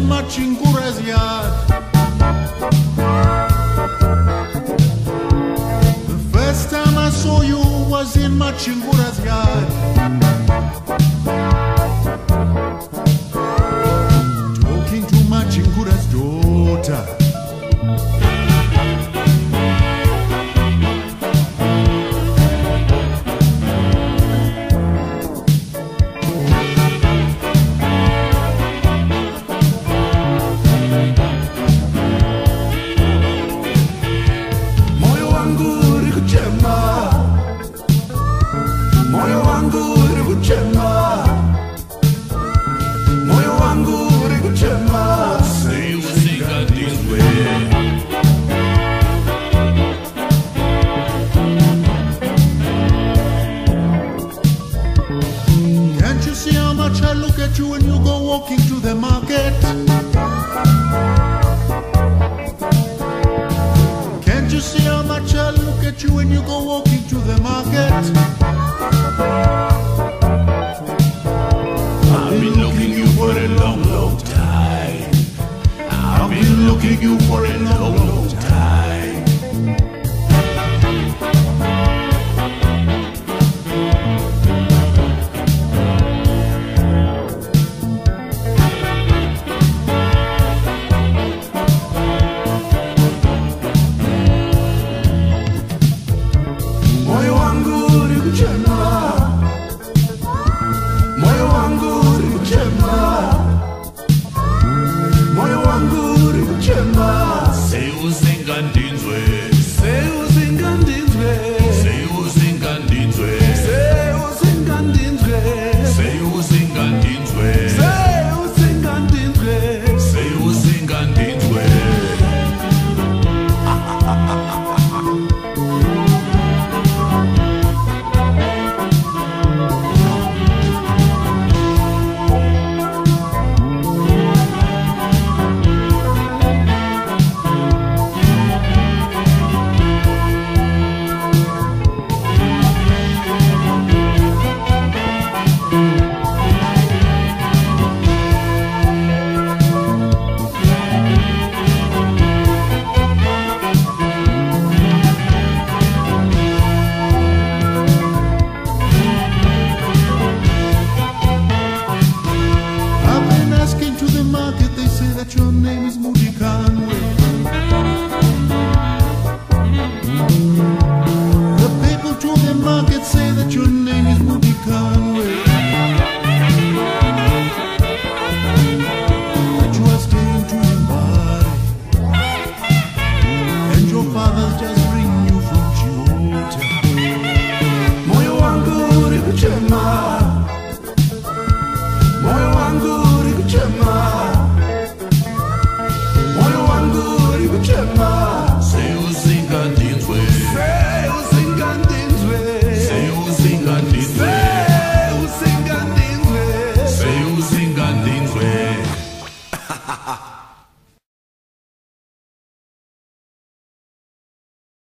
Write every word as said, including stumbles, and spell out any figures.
Machingura's yard. The first time I saw you was in Machingura's yard. Talking to Machingura's daughter. Moyo wangu uri kuchema, moyo wangu uri kuchema, moyo wangu uri kuchema. Say you sing it this way. Can't you see how much I look at you when you go walking to the market? Can't you see how much I look at you when you go walking to the market? I've been looking you for a long, long time. I've been looking you for a long, long